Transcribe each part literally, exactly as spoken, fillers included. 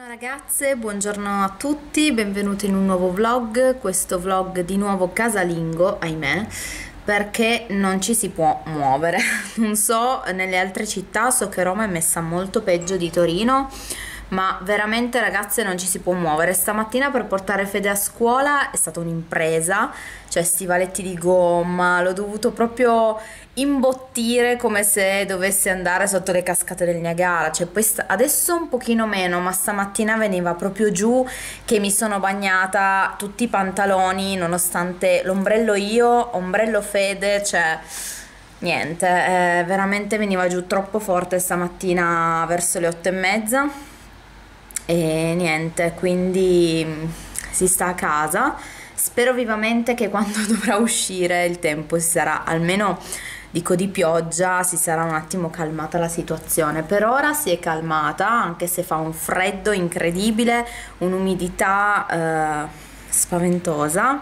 Ragazze, buongiorno a tutti, benvenuti in un nuovo vlog, questo vlog di nuovo casalingo, ahimè, perché non ci si può muovere. Non so, nelle altre città so che Roma è messa molto peggio di Torino, ma veramente ragazze non ci si può muovere. Stamattina per portare Fede a scuola è stata un'impresa, cioè stivaletti di gomma, l'ho dovuto proprio imbottire come se dovesse andare sotto le cascate del Niagara. Cioè poi adesso un pochino meno, ma stamattina veniva proprio giù che mi sono bagnata tutti i pantaloni, nonostante l'ombrello io, ombrello Fede, cioè niente, eh, veramente veniva giù troppo forte stamattina verso le otto e mezza. E niente, quindi si sta a casa. Spero vivamente che quando dovrà uscire il tempo si sarà, almeno dico di pioggia, si sarà un attimo calmata la situazione. Per ora si è calmata, anche se fa un freddo incredibile, un'umidità eh, spaventosa,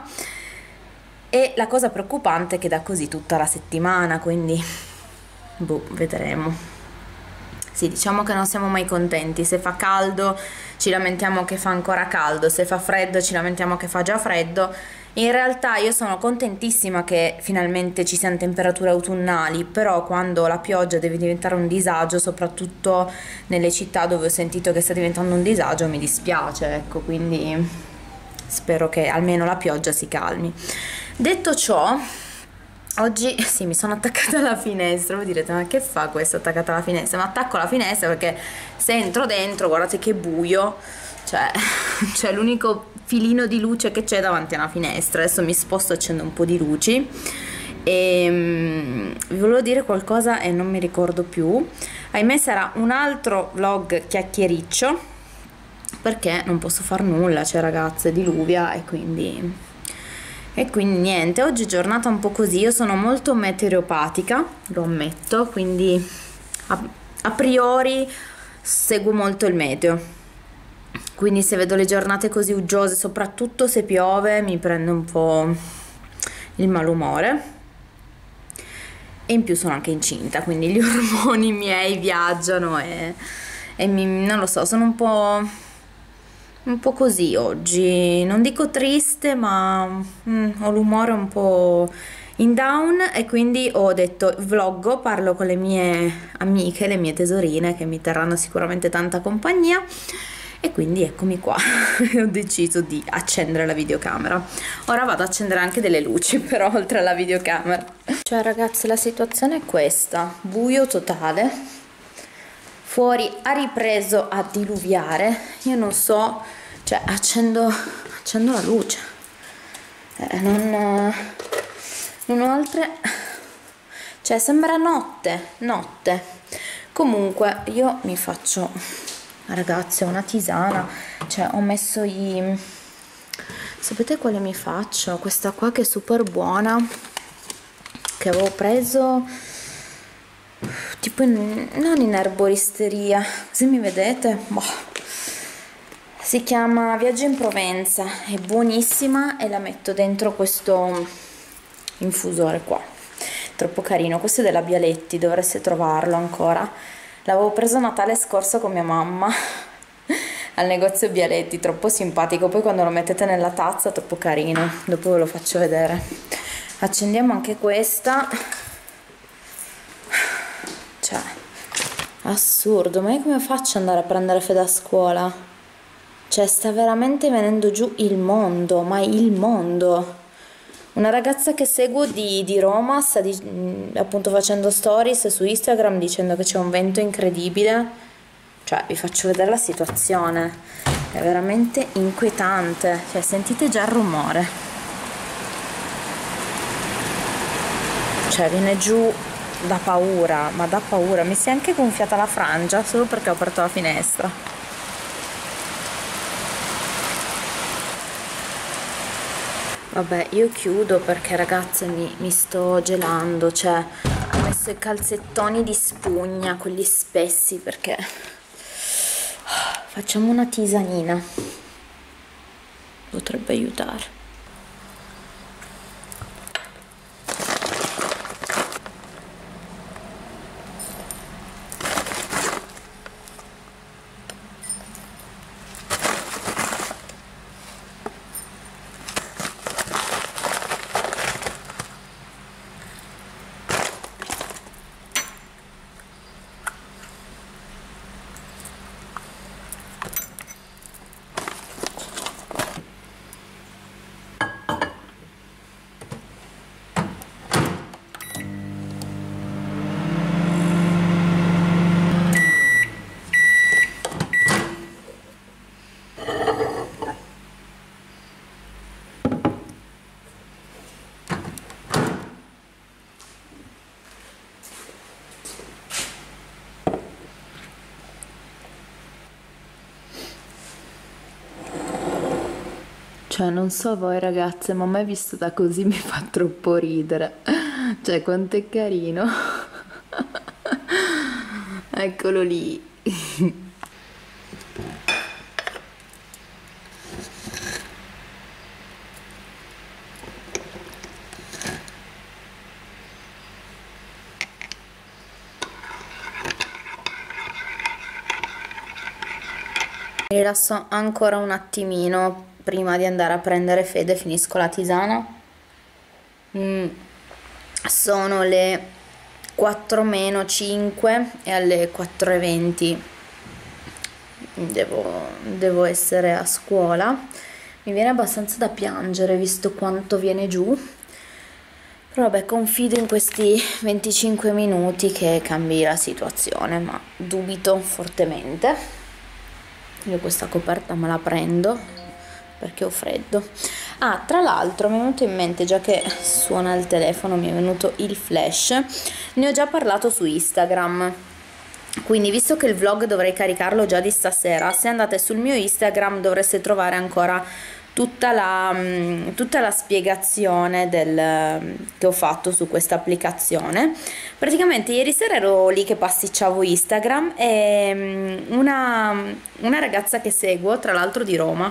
e la cosa preoccupante è che da così tutta la settimana, quindi boh, vedremo. Sì, diciamo che non siamo mai contenti. Se fa caldo ci lamentiamo che fa ancora caldo, se fa freddo ci lamentiamo che fa già freddo. In realtà io sono contentissima che finalmente ci siano temperature autunnali, però quando la pioggia deve diventare un disagio, soprattutto nelle città dove ho sentito che sta diventando un disagio, mi dispiace, ecco, quindi spero che almeno la pioggia si calmi. Detto ciò, oggi sì, mi sono attaccata alla finestra. Voi direte, ma che fa questa attaccata alla finestra? Ma attacco alla finestra perché se entro dentro, guardate che buio, cioè c'è l'unico filino di luce che c'è davanti alla finestra. Adesso mi sposto, accendo un po' di luci e um, vi volevo dire qualcosa e non mi ricordo più. Ahimè sarà un altro vlog chiacchiericcio, perché non posso far nulla, cioè ragazze, diluvia e quindi... E quindi niente, oggi è giornata un po' così. Io sono molto meteoropatica, lo ammetto, quindi a, a priori seguo molto il meteo. Quindi se vedo le giornate così uggiose, soprattutto se piove, mi prende un po' il malumore. E in più sono anche incinta, quindi gli ormoni miei viaggiano e, e mi, non lo so, sono un po'... un po' così oggi, non dico triste, ma mm, ho l'umore un po' in down, e quindi ho detto vloggo, parlo con le mie amiche, le mie tesorine che mi terranno sicuramente tanta compagnia, e quindi eccomi qua. Ho deciso di accendere la videocamera. Ora vado ad accendere anche delle luci però oltre alla videocamera. Cioè ragazzi, la situazione è questa: buio totale, fuori ha ripreso a diluviare, io non so, cioè accendo, accendo la luce, eh, non, non ho altre, cioè sembra notte, notte. Comunque io mi faccio, ragazzi, una tisana, cioè ho messo i, sapete quale mi faccio? Questa qua che è super buona, che avevo preso tipo in, non in erboristeria, così mi vedete, boh. Si chiama Viaggio in Provenza, è buonissima e la metto dentro questo infusore qua, troppo carino. Questo è della Bialetti, dovreste trovarlo ancora, l'avevo preso a Natale scorso con mia mamma al negozio Bialetti, troppo simpatico. Poi quando lo mettete nella tazza, troppo carino, dopo ve lo faccio vedere. Accendiamo anche questa. Cioè, assurdo, ma io come faccio ad andare a prendere Fede a scuola? Cioè, sta veramente venendo giù il mondo, ma il mondo. Una ragazza che seguo di, di Roma sta di, appunto facendo stories su Instagram dicendo che c'è un vento incredibile. Cioè, vi faccio vedere la situazione, è veramente inquietante. Cioè, sentite già il rumore. Cioè, viene giù da paura, ma da paura. Mi si è anche gonfiata la frangia solo perché ho aperto la finestra. Vabbè, io chiudo perché ragazze mi, mi sto gelando. Cioè, ho messo i calzettoni di spugna, quelli spessi, perché facciamo una tisanina, potrebbe aiutare. Cioè, non so voi ragazze, ma a me visto da così mi fa troppo ridere. Cioè, quanto è carino. Eccolo lì. Mi rilasso ancora un attimino prima di andare a prendere Fede, finisco la tisana. Mm. Sono le quattro meno cinque e alle quattro e venti devo, devo essere a scuola. Mi viene abbastanza da piangere visto quanto viene giù, però vabbè, confido in questi venticinque minuti che cambi la situazione, ma dubito fortemente. Io questa coperta me la prendo perché ho freddo. Ah, tra l'altro mi è venuto in mente, già che suona il telefono, mi è venuto il flash, ne ho già parlato su Instagram, quindi visto che il vlog dovrei caricarlo già di stasera, se andate sul mio Instagram dovreste trovare ancora tutta la, tutta la spiegazione del, che ho fatto su questa applicazione. Praticamente ieri sera ero lì che pasticciavo Instagram e una, una ragazza che seguo, tra l'altro di Roma,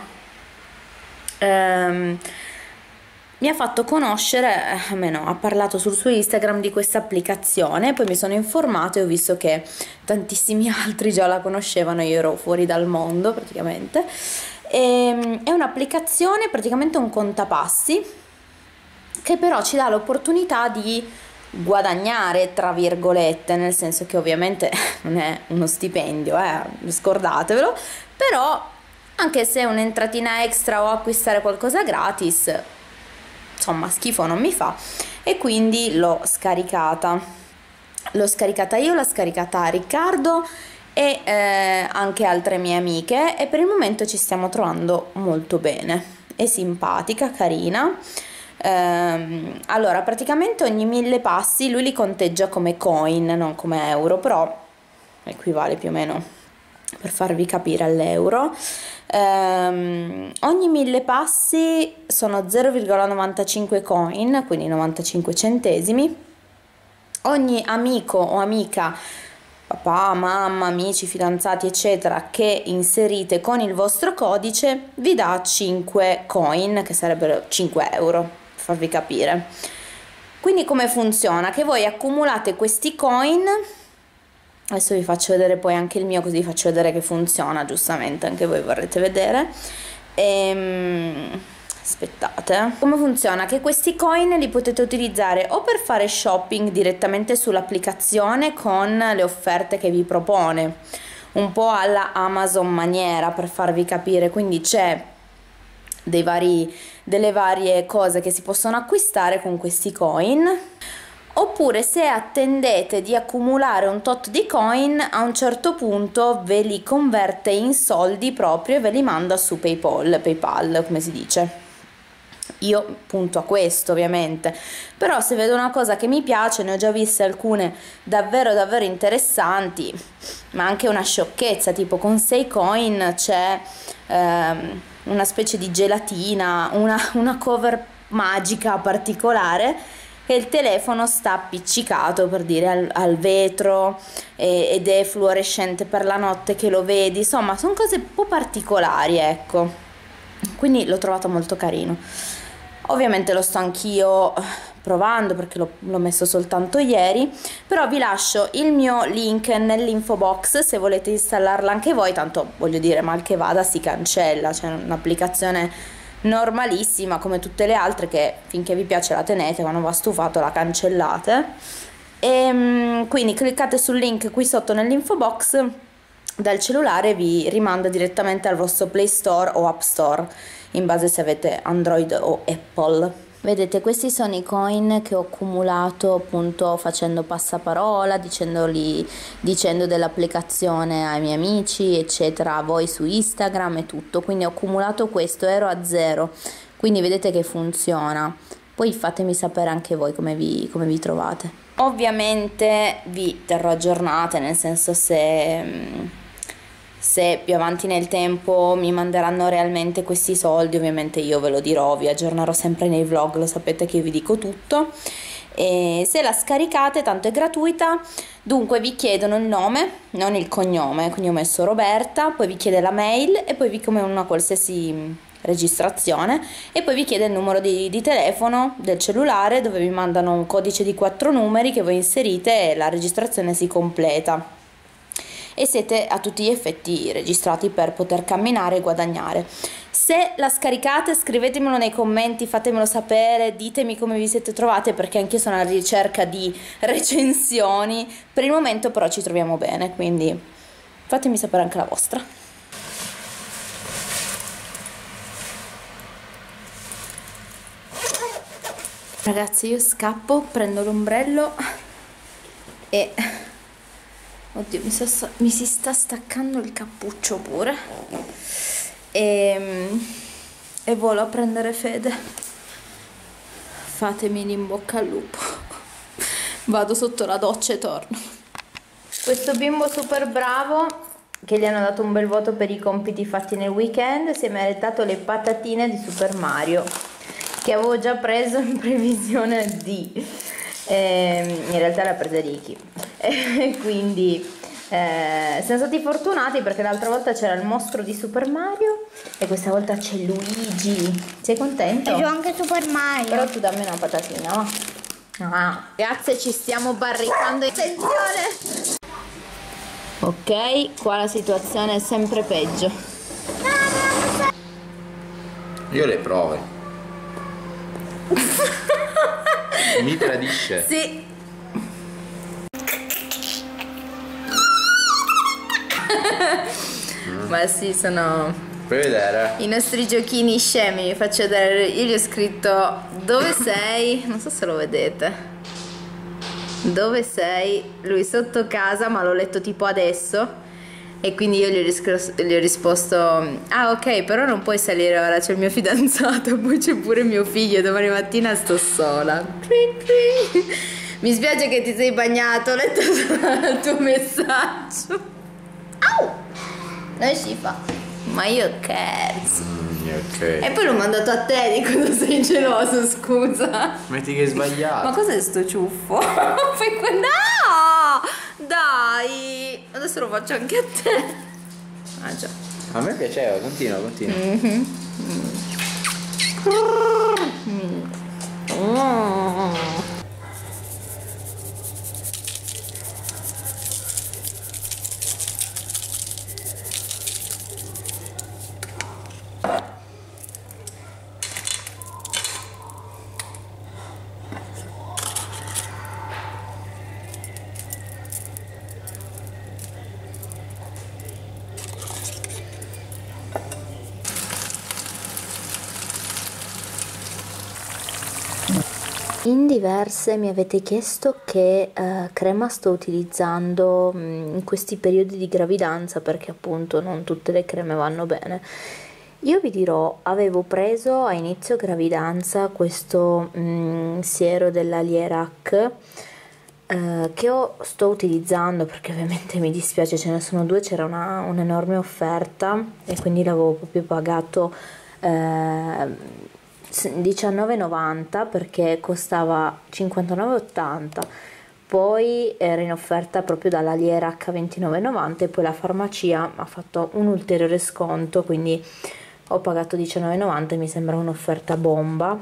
ehm, mi ha fatto conoscere, almeno ha parlato sul suo Instagram di questa applicazione, poi mi sono informata e ho visto che tantissimi altri già la conoscevano, io ero fuori dal mondo praticamente. E, è un'applicazione, praticamente un contapassi, che però ci dà l'opportunità di guadagnare, tra virgolette, nel senso che ovviamente non è uno stipendio, eh, scordatevelo, però anche se è un'entratina extra o acquistare qualcosa gratis, insomma schifo non mi fa, e quindi l'ho scaricata l'ho scaricata io, l'ha scaricata Riccardo e eh, anche altre mie amiche, e per il momento ci stiamo trovando molto bene. È simpatica, carina. Ehm, allora praticamente ogni mille passi lui li conteggia come coin, non come euro, però equivale più o meno, per farvi capire, all'euro. Um, ogni mille passi sono zero virgola novantacinque coin, quindi novantacinque centesimi. Ogni amico o amica, papà, mamma, amici, fidanzati eccetera, che inserite con il vostro codice vi dà cinque coin, che sarebbero cinque euro, per farvi capire. Quindi come funziona? Che voi accumulate questi coin. Adesso vi faccio vedere poi anche il mio, così vi faccio vedere che funziona, giustamente anche voi vorrete vedere. Ehm, aspettate. Come funziona? Che questi coin li potete utilizzare o per fare shopping direttamente sull'applicazione con le offerte che vi propone, un po' alla Amazon maniera, per farvi capire, quindi c'è dei vari, delle varie cose che si possono acquistare con questi coin. Oppure se attendete di accumulare un tot di coin, a un certo punto ve li converte in soldi proprio e ve li manda su PayPal, PayPal come si dice. Io punto a questo ovviamente, però se vedo una cosa che mi piace, ne ho già viste alcune davvero davvero interessanti, ma anche una sciocchezza, tipo con sei coin c'è ehm, una specie di gelatina, una, una cover magica particolare, che il telefono sta appiccicato, per dire, al, al vetro, e, ed è fluorescente per la notte che lo vedi, insomma sono cose un po' particolari, ecco, quindi l'ho trovato molto carino. Ovviamente lo sto anch'io provando perché l'ho messo soltanto ieri, però vi lascio il mio link nell'info box se volete installarla anche voi, tanto voglio dire, mal che vada si cancella, c'è un'applicazione normalissima come tutte le altre che finché vi piace la tenete, quando va stufato la cancellate. E quindi cliccate sul link qui sotto nell'info box, dal cellulare vi rimanda direttamente al vostro Play Store o App Store, in base se avete Android o Apple. Vedete, questi sono i coin che ho accumulato appunto facendo passaparola, dicendoli, dicendo dell'applicazione ai miei amici eccetera, a voi su Instagram e tutto, quindi ho accumulato questo, ero a zero, quindi vedete che funziona. Poi fatemi sapere anche voi come vi, come vi trovate. Ovviamente vi terrò aggiornate, nel senso se... Se più avanti nel tempo mi manderanno realmente questi soldi, ovviamente io ve lo dirò, vi aggiornerò sempre nei vlog, lo sapete che io vi dico tutto. E se la scaricate, tanto è gratuita, dunque vi chiedono il nome, non il cognome, quindi ho messo Roberta, poi vi chiede la mail e poi vi come una qualsiasi registrazione e poi vi chiede il numero di, di telefono del cellulare, dove vi mandano un codice di quattro numeri che voi inserite e la registrazione si completa. E siete a tutti gli effetti registrati per poter camminare e guadagnare. Se la scaricate, scrivetemelo nei commenti, fatemelo sapere, ditemi come vi siete trovate, perché anch'io sono alla ricerca di recensioni. Per il momento però ci troviamo bene, quindi fatemi sapere anche la vostra. Ragazzi, io scappo, prendo l'ombrello e... Oddio, mi, sta, mi si sta staccando il cappuccio pure. E, e volo a prendere Fede. Fatemi l'in bocca al lupo. Vado sotto la doccia e torno. Questo bimbo super bravo, che gli hanno dato un bel voto per i compiti fatti nel weekend, si è meritato le patatine di Super Mario, che avevo già preso in previsione di... Eh, in realtà l'ha presa Ricky. E quindi eh, siamo stati fortunati perché l'altra volta c'era il mostro di Super Mario e questa volta c'è Luigi. Sei contento? C'è anche Super Mario. Però tu dammi una patatina, va? Ah. Ragazze, ci stiamo barricando. Attenzione! Ok, qua la situazione è sempre peggio. Io le prove. Mi tradisce. Sì. mm. Ma sì, sono Puoi vedere? i nostri giochini scemi. Vi faccio vedere. Io gli ho scritto: dove sei? Non so se lo vedete. Dove sei? Lui sotto casa, ma l'ho letto tipo adesso. E quindi io gli ho, riscos- gli ho risposto: ah, ok, però non puoi salire ora, c'è il mio fidanzato, poi c'è pure mio figlio, domani mattina sto sola. Mi spiace che ti sei bagnato, ho letto il tuo messaggio. Au! Non si fa. Ma io scherzo. Mm, ok. E poi l'ho mandato a te, di cosa sei geloso, scusa. Metti che hai sbagliato. Ma cos'è sto ciuffo? No! Dai! Adesso lo faccio anche a te. Ah già. A me piaceva, continua, continua. Mm-hmm. Mm. Mm. In diverse mi avete chiesto che eh, crema sto utilizzando mh, in questi periodi di gravidanza, perché appunto non tutte le creme vanno bene. Io vi dirò, avevo preso a inizio gravidanza questo mh, siero della Lierac eh, che ho, sto utilizzando perché ovviamente mi dispiace, ce ne sono due, c'era una, un'enorme offerta e quindi l'avevo proprio pagato eh, diciannove e novanta perché costava cinquantanove e ottanta, poi era in offerta proprio dalla Lierac a ventinove e novanta e poi la farmacia ha fatto un ulteriore sconto, quindi ho pagato diciannove e novanta e mi sembra un'offerta bomba.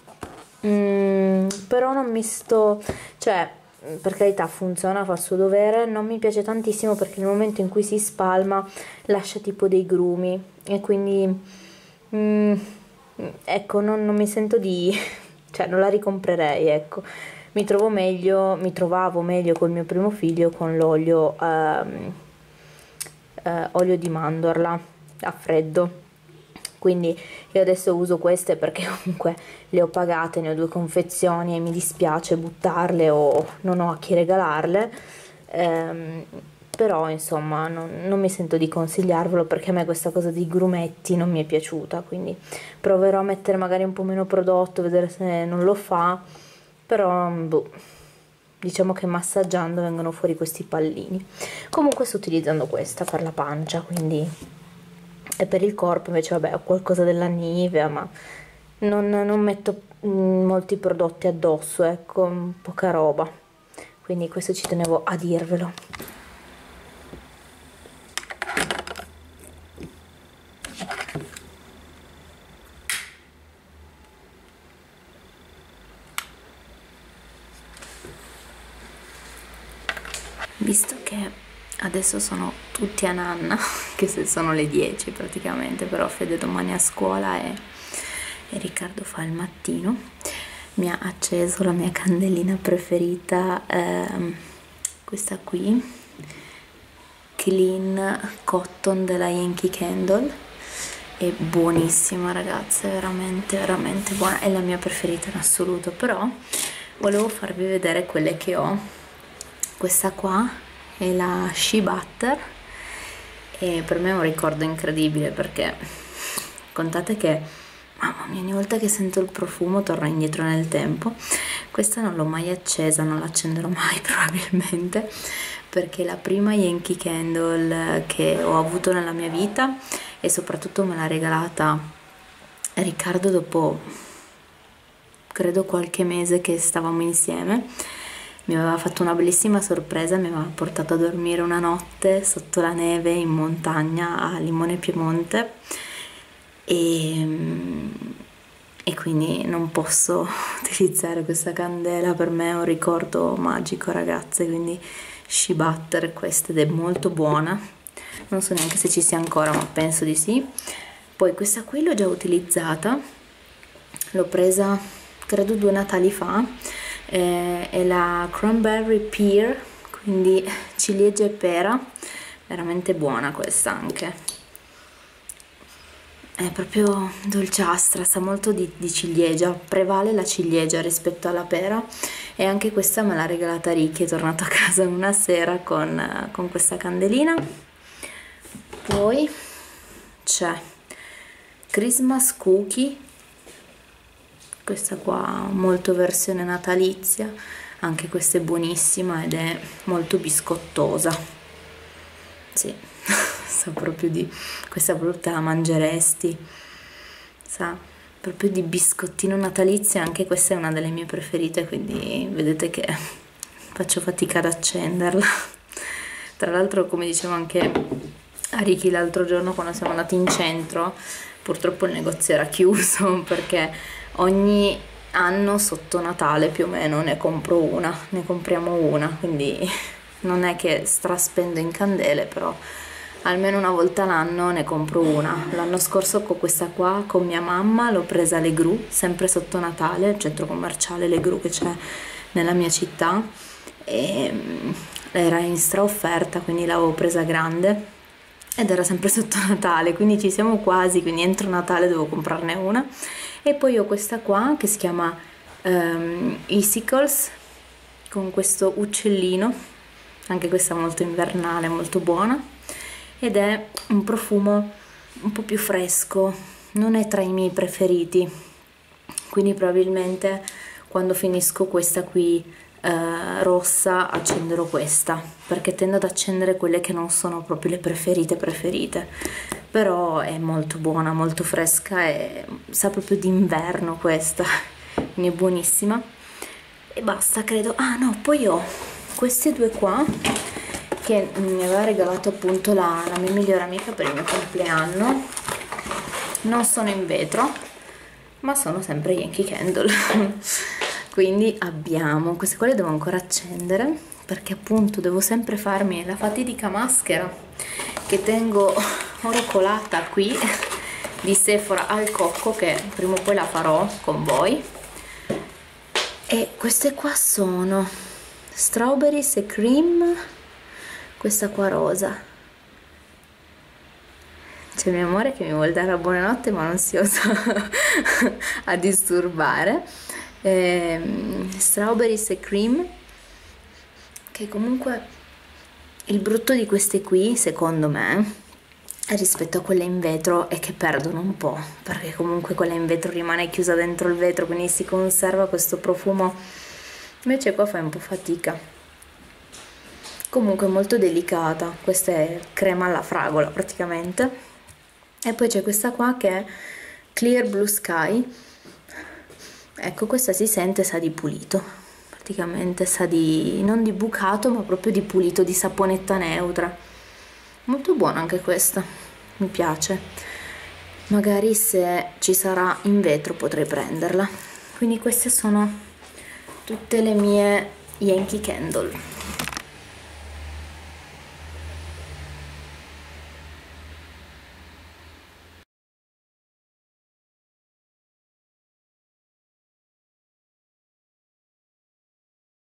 Mm, però non mi sto, cioè per carità funziona, fa il suo dovere, non mi piace tantissimo perché nel momento in cui si spalma lascia tipo dei grumi e quindi mm, ecco non, non mi sento di cioè non la ricomprerei, ecco. Mi trovo meglio, mi trovavo meglio col mio primo figlio con l'olio ehm, eh, olio di mandorla a freddo, quindi io adesso uso queste perché comunque le ho pagate, ne ho due confezioni e mi dispiace buttarle o non ho a chi regalarle, ehm, però insomma non, non mi sento di consigliarvelo perché a me questa cosa di grumetti non mi è piaciuta, quindi proverò a mettere magari un po' meno prodotto, vedere se non lo fa, però boh, diciamo che massaggiando vengono fuori questi pallini. Comunque sto utilizzando questa per la pancia, quindi, e per il corpo invece vabbè ho qualcosa della Nivea, ma non, non metto mh, molti prodotti addosso, ecco, poca roba, quindi questo ci tenevo a dirvelo. Visto che adesso sono tutti a nanna, che se sono le dieci praticamente, però Fede domani è a scuola e, e Riccardo fa il mattino, mi ha acceso la mia candelina preferita, ehm, questa qui, Clean Cotton della Yankee Candle, è buonissima ragazze, veramente veramente buona, è la mia preferita in assoluto. Però volevo farvi vedere quelle che ho. Questa qua è la Shea Butter e per me è un ricordo incredibile, perché contate che, mamma mia, ogni volta che sento il profumo torno indietro nel tempo. Questa non l'ho mai accesa, non l'accenderò mai probabilmente, perché è la prima Yankee Candle che ho avuto nella mia vita e soprattutto me l'ha regalata Riccardo dopo credo qualche mese che stavamo insieme. Mi aveva fatto una bellissima sorpresa, mi aveva portato a dormire una notte sotto la neve in montagna a Limone Piemonte e, e quindi non posso utilizzare questa candela, per me è un ricordo magico ragazze, quindi Shea Butter questa, ed è molto buona, non so neanche se ci sia ancora ma penso di sì. Poi questa qui l'ho già utilizzata, l'ho presa credo due Natali fa, eh, è la Cranberry Pear, quindi ciliegia e pera, veramente buona questa anche, è proprio dolciastra, sa molto di, di ciliegia, prevale la ciliegia rispetto alla pera, e anche questa me l'ha regalata Ricky, è tornato a casa una sera con, con questa candelina. Poi c'è Christmas Cookie, questa qua molto versione natalizia, anche questa è buonissima ed è molto biscottosa, sì, sa proprio di, questa proprio te la mangeresti, sa proprio di biscottino natalizio, anche questa è una delle mie preferite, quindi vedete che faccio fatica ad accenderla. Tra l'altro, come dicevo anche a Ricky l'altro giorno quando siamo andati in centro, purtroppo il negozio era chiuso perché ogni anno sotto Natale più o meno ne compro una, ne compriamo una, quindi non è che straspendo in candele, però almeno una volta l'anno ne compro una. L'anno scorso con questa qua con mia mamma l'ho presa alle Gru, sempre sotto Natale, al centro commerciale Le Gru che c'è nella mia città, e era in stra offerta, quindi l'avevo presa grande ed era sempre sotto Natale, quindi ci siamo quasi, quindi entro Natale devo comprarne una. E poi ho questa qua che si chiama um, Icicles, con questo uccellino, anche questa molto invernale, molto buona, ed è un profumo un po' più fresco, non è tra i miei preferiti, quindi probabilmente quando finisco questa qui Uh, rossa accenderò questa, perché tendo ad accendere quelle che non sono proprio le preferite preferite, però è molto buona, molto fresca e sa proprio d'inverno questa, quindi è buonissima. E basta credo. Ah no, poi ho queste due qua che mi aveva regalato appunto la, la mia migliore amica per il mio compleanno, non sono in vetro ma sono sempre Yankee Candle. Quindi abbiamo queste qua, le devo ancora accendere perché appunto devo sempre farmi la fatidica maschera che tengo orocolata qui di Sephora al cocco, che prima o poi la farò con voi. E queste qua sono Strawberries e Cream, questa qua rosa. C'è mio amore che mi vuole dare la buonanotte ma non si osa a disturbare. Eh, Strawberries e Cream, che comunque il brutto di queste qui secondo me rispetto a quelle in vetro è che perdono un po', perché comunque quella in vetro rimane chiusa dentro il vetro, quindi si conserva questo profumo invece qua fai un po' fatica. Comunque molto delicata, questa è crema alla fragola praticamente. E poi c'è questa qua che è Clear Blue Sky. Ecco, questa si sente, sa di pulito, praticamente sa di, non di bucato, ma proprio di pulito, di saponetta neutra. Molto buona anche questa, mi piace. Magari se ci sarà in vetro potrei prenderla. Quindi queste sono tutte le mie Yankee Candle.